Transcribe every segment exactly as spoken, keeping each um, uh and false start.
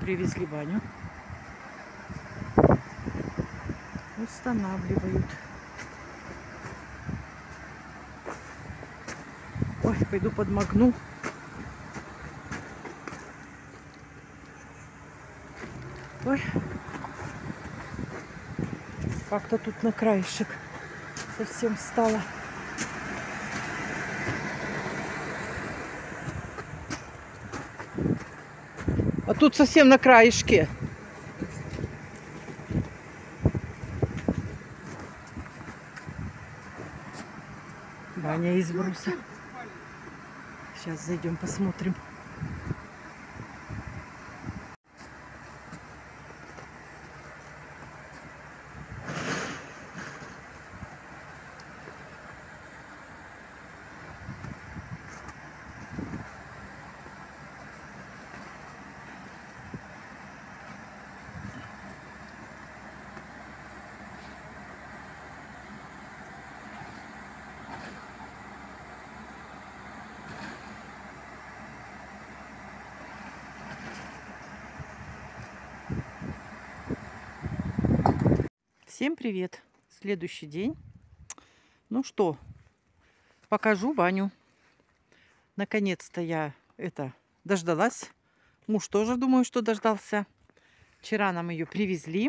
привезли баню. Устанавливают. Ой, пойду подмогну. Ой, как-то тут на краешек совсем стало. А тут совсем на краешке. Баня из бруса. Сейчас зайдем, посмотрим. Всем привет! Следующий день. Ну что, покажу баню. Наконец-то я это дождалась. Муж тоже, думаю, что дождался. Вчера нам ее привезли.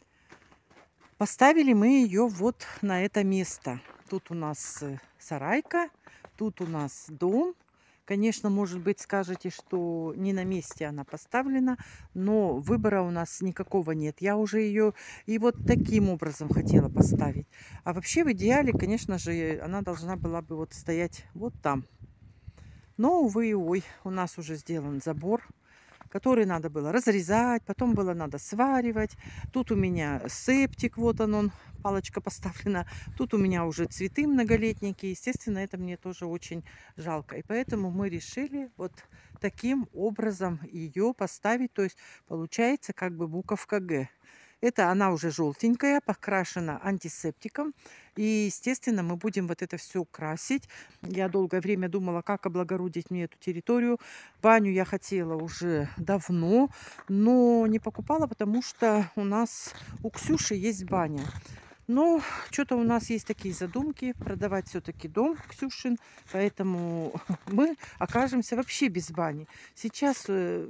Поставили мы ее вот на это место. Тут у нас сарайка, тут у нас дом. Конечно, может быть, скажете, что не на месте она поставлена, но выбора у нас никакого нет. Я уже ее и вот таким образом хотела поставить. А вообще, в идеале, конечно же, она должна была бы вот стоять вот там. Но, увы и ой, у нас уже сделан забор, который надо было разрезать, потом было надо сваривать. Тут у меня септик, вот он, он, палочка поставлена. Тут у меня уже цветы многолетние. Естественно, это мне тоже очень жалко. И поэтому мы решили вот таким образом ее поставить. То есть получается как бы буковка Г. Это она уже желтенькая, покрашена антисептиком. И, естественно, мы будем вот это все красить. Я долгое время думала, как облагородить мне эту территорию. Баню я хотела уже давно, но не покупала, потому что у нас у Ксюши есть баня. Но что-то у нас есть такие задумки продавать все-таки дом Ксюшин, поэтому мы окажемся вообще без бани. Сейчас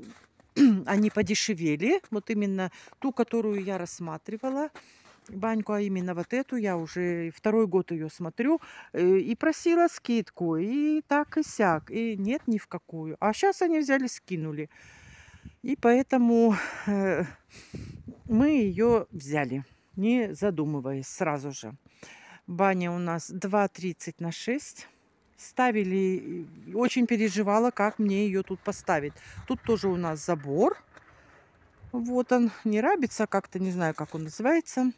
они подешевели, вот именно ту, которую я рассматривала, баньку, а именно вот эту, я уже второй год ее смотрю, и просила скидку, и так и сяк, и нет ни в какую. А сейчас они взяли, скинули. И поэтому э, мы ее взяли, не задумываясь сразу же. Баня у нас два тридцать на шесть. Ставили, очень переживала, как мне ее тут поставить. Тут тоже у нас забор. Вот он, не рабица, как-то не знаю, как он называется.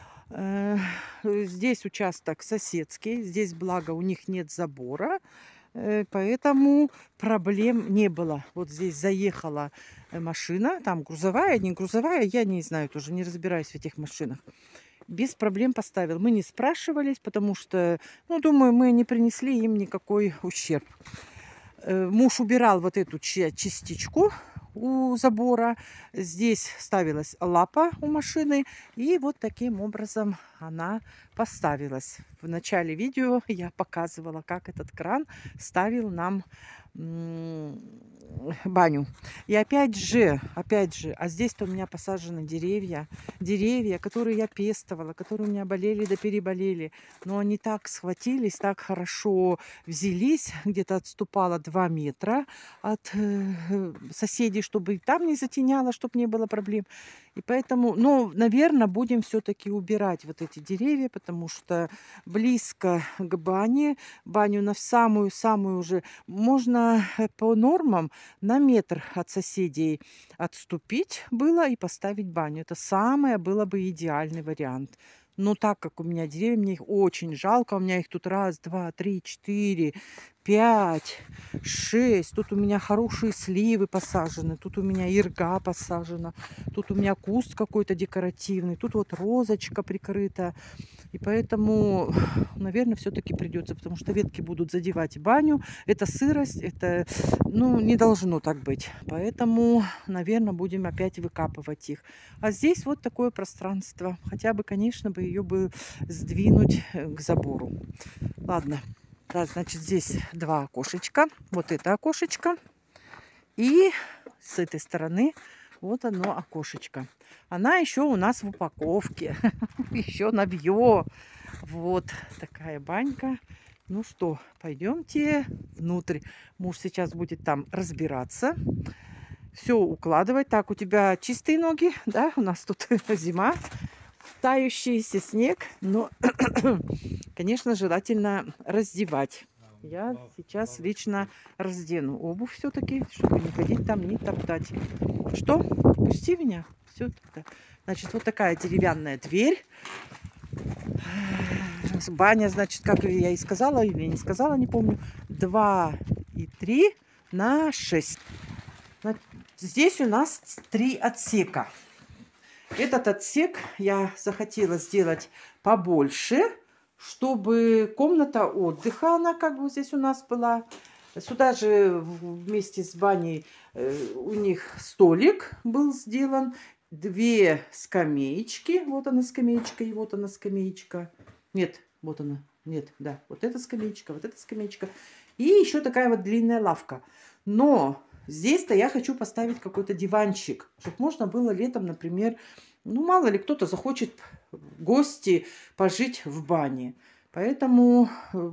Здесь участок соседский. Здесь, благо, у них нет забора. Поэтому проблем не было. Вот здесь заехала машина, там грузовая, не грузовая, я не знаю, тоже не разбираюсь в этих машинах. Без проблем поставил. Мы не спрашивались, потому что, ну, думаю, мы не принесли им никакой ущерб. Муж убирал вот эту частичку у забора. Здесь ставилась лапа у машины. И вот таким образом она поставилась. В начале видео я показывала, как этот кран ставил нам баню. И опять же, опять же, а здесь-то у меня посажены деревья, деревья, которые я пестовала, которые у меня болели да переболели, но они так схватились, так хорошо взялись, где-то отступала два метра от э, соседей, чтобы и там не затеняло, чтобы не было проблем. И поэтому, ну, наверное, будем все-таки убирать вот эти деревья, потому что близко к бане, баню на самую-самую уже, можно по нормам на метр от соседей отступить было и поставить баню. Это самое было бы идеальный вариант. Но так как у меня деревья, мне их очень жалко. У меня их тут раз, два, три, четыре, пять, шесть. Тут у меня хорошие сливы посажены. Тут у меня ирга посажена. Тут у меня куст какой-то декоративный. Тут вот розочка прикрыта. И поэтому, наверное, все-таки придется, потому что ветки будут задевать баню. Это сырость, это, ну, не должно так быть. Поэтому, наверное, будем опять выкапывать их. А здесь вот такое пространство. Хотя бы, конечно, бы ее бы сдвинуть к забору. Ладно. Да, значит, здесь два окошечка. Вот это окошечко. И с этой стороны вот оно окошечко. Она еще у нас в упаковке. Еще навье. Вот такая банька. Ну что, пойдемте внутрь. Муж сейчас будет там разбираться. Все укладывать. Так, у тебя чистые ноги, да? У нас тут зима. Тающийся снег. Но, конечно, желательно раздевать. Я сейчас лично раздену обувь все-таки, чтобы не ходить там, не топтать. Что? Пусти меня. Все тогда. Значит, вот такая деревянная дверь. Баня, значит, как я и сказала, или не сказала, не помню. два и три на шесть. Здесь у нас три отсека. Этот отсек я захотела сделать побольше, чтобы комната отдыха, она как бы здесь у нас была. Сюда же вместе с баней у них столик был сделан. Две скамеечки. Вот она скамеечка и вот она скамеечка. Нет, вот она. Нет, да. Вот эта скамеечка, вот эта скамеечка. И еще такая вот длинная лавка. Но здесь-то я хочу поставить какой-то диванчик, чтобы можно было летом, например, ну, мало ли, кто-то захочет гости пожить в бане. Поэтому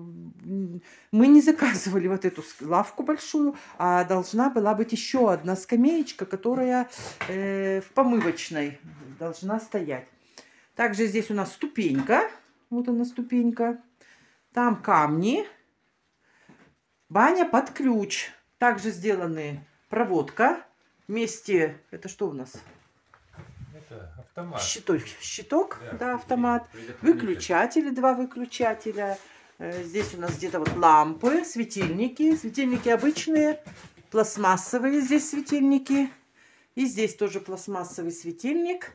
мы не заказывали вот эту лавку большую, а должна была быть еще одна скамеечка, которая э, в помывочной должна стоять. Также здесь у нас ступенька. Вот она ступенька. Там камни. Баня под ключ. Также сделаны проводка. Вместе, это что у нас? Это автомат. Щиток, щиток, Да, да, автомат. предохранитель. Выключатели, два выключателя. Здесь у нас где-то вот лампы, светильники. Светильники обычные, пластмассовые здесь светильники. И здесь тоже пластмассовый светильник.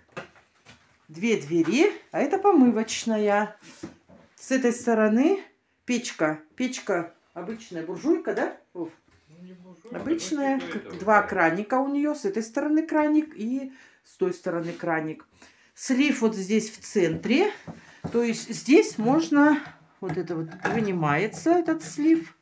Две двери, а это помывочная. С этой стороны печка. Печка обычная, буржуйка, да? О, обычная. Два краника у нее. С этой стороны краник и с той стороны краник. Слив вот здесь в центре. То есть здесь можно... Вот это вот вынимается, этот слив.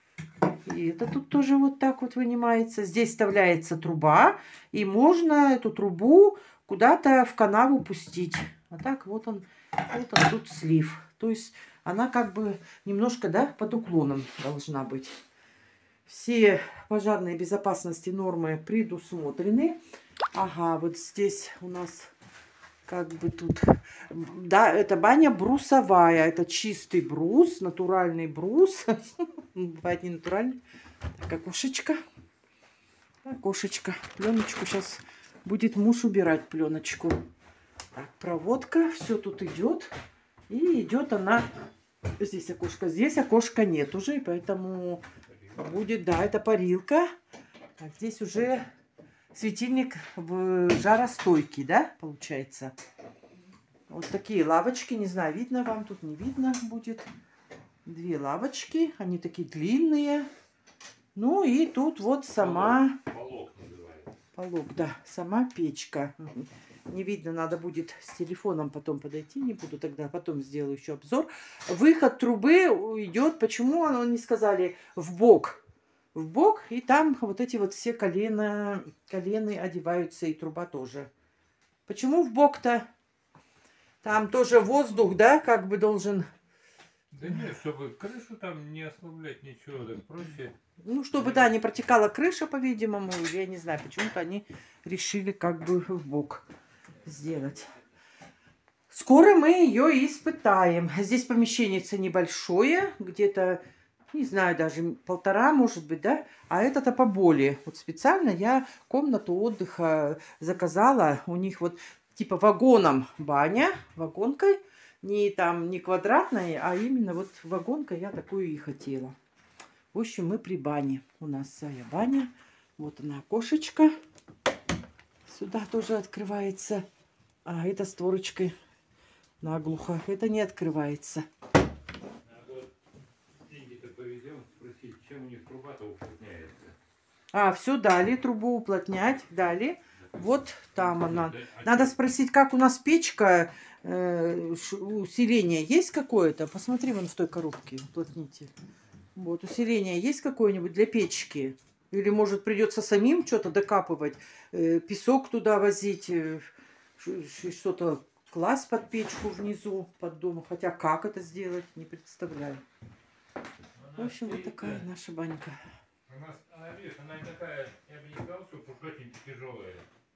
И это тут тоже вот так вот вынимается. Здесь вставляется труба. И можно эту трубу куда-то в канаву пустить. А так вот он, вот он тут слив. То есть она как бы немножко, да, под уклоном должна быть. Все пожарные безопасности нормы предусмотрены. Ага, вот здесь у нас как бы тут... Да, это баня брусовая. Это чистый брус, натуральный брус. Бывает не натуральный. Так, окошечко. Окошечко. Пленочку сейчас будет муж убирать, пленочку. Так, проводка. Все тут идет. И идет она... Здесь окошко. Здесь окошка нет уже. И поэтому будет... Да, это парилка. Так, здесь уже... Светильник в жаростойкий, да, получается. Вот такие лавочки. Не знаю, видно вам, тут не видно будет. Две лавочки. Они такие длинные. Ну и тут вот сама... Полок называется. Полок, да. Сама печка. Не видно, надо будет с телефоном потом подойти. Не буду тогда, потом сделаю еще обзор. Выход трубы идет. Почему не сказали в бок? В бок, и там вот эти вот все колена, колены одеваются, и труба тоже. Почему в бок-то? Там тоже воздух, да, как бы должен... Да нет, чтобы крышу там не ослаблять, ничего, так проще. Ну, чтобы, да, не протекала крыша, по-видимому, или я не знаю, почему-то они решили как бы в бок сделать. Скоро мы ее испытаем. Здесь помещение небольшое, где-то... Не знаю, даже полтора, может быть, да? А это-то поболее. Вот специально я комнату отдыха заказала. У них вот типа вагоном баня, вагонкой. Не там, не квадратная, а именно вот вагонка я такую и хотела. В общем, мы при бане. У нас своя баня. Вот она, окошечко. Сюда тоже открывается. А это створочкой наглухо. Это не открывается. Спросить, чем у них труба-то уплотняется. А, все, дали трубу уплотнять, дали. Вот там она. Надо спросить, как у нас печка, э, усиление есть какое-то? Посмотри вон в той коробке, уплотнитель. Вот, усиление есть какое-нибудь для печки? Или, может, придется самим что-то докапывать, э, песок туда возить, э, что-то класть под печку внизу, под домом. Хотя как это сделать, не представляю. В общем, вот такая наша банька. У нас, она, видишь, она такая, я бы не сказал, что уж очень тяжелая.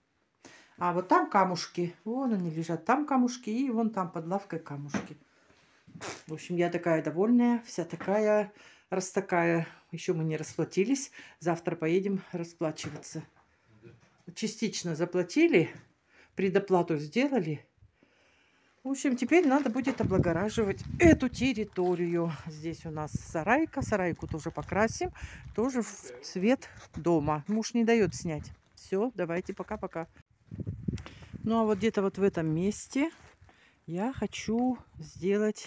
А вот там камушки. Вон они лежат. Там камушки и вон там под лавкой камушки. В общем, я такая довольная. Вся такая, раз такая. Еще мы не расплатились. Завтра поедем расплачиваться. Частично заплатили. Предоплату сделали. В общем, теперь надо будет облагораживать эту территорию. Здесь у нас сарайка. Сарайку тоже покрасим. Тоже в цвет дома. Муж не дает снять. Все, давайте, пока-пока. Ну, а вот где-то вот в этом месте я хочу сделать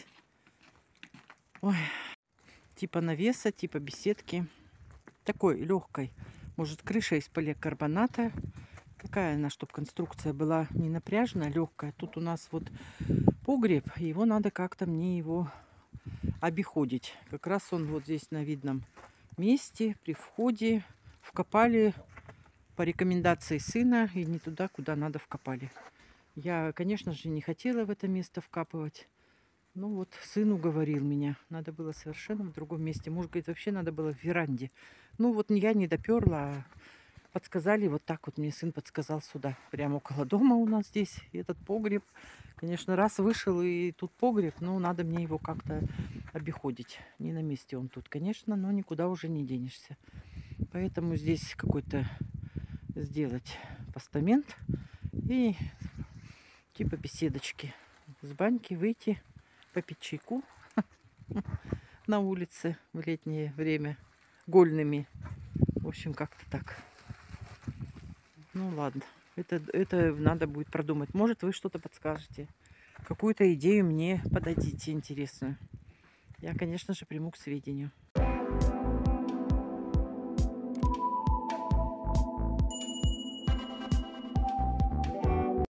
ой, типа навеса, типа беседки. Такой легкой. Может, крыша из поликарбоната. Такая она, чтобы конструкция была не напряженная, легкая. Тут у нас вот погреб, его надо как-то мне его обиходить. Как раз он вот здесь на видном месте, при входе вкопали по рекомендации сына, и не туда, куда надо вкопали. Я, конечно же, не хотела в это место вкапывать. Ну вот, сын уговорил меня. Надо было совершенно в другом месте. Муж говорит, вообще надо было в веранде. Ну вот я не доперла, а подсказали, вот так вот мне сын подсказал сюда. Прямо около дома у нас здесь этот погреб. Конечно, раз вышел и тут погреб, но надо мне его как-то обиходить. Не на месте он тут, конечно, но никуда уже не денешься. Поэтому здесь какой-то сделать постамент и типа беседочки. С баньки выйти, попить чайку на улице в летнее время гольными. В общем, как-то так. Ну ладно, это, это надо будет продумать. Может, вы что-то подскажете. Какую-то идею мне подадите интересную. Я, конечно же, приму к сведению.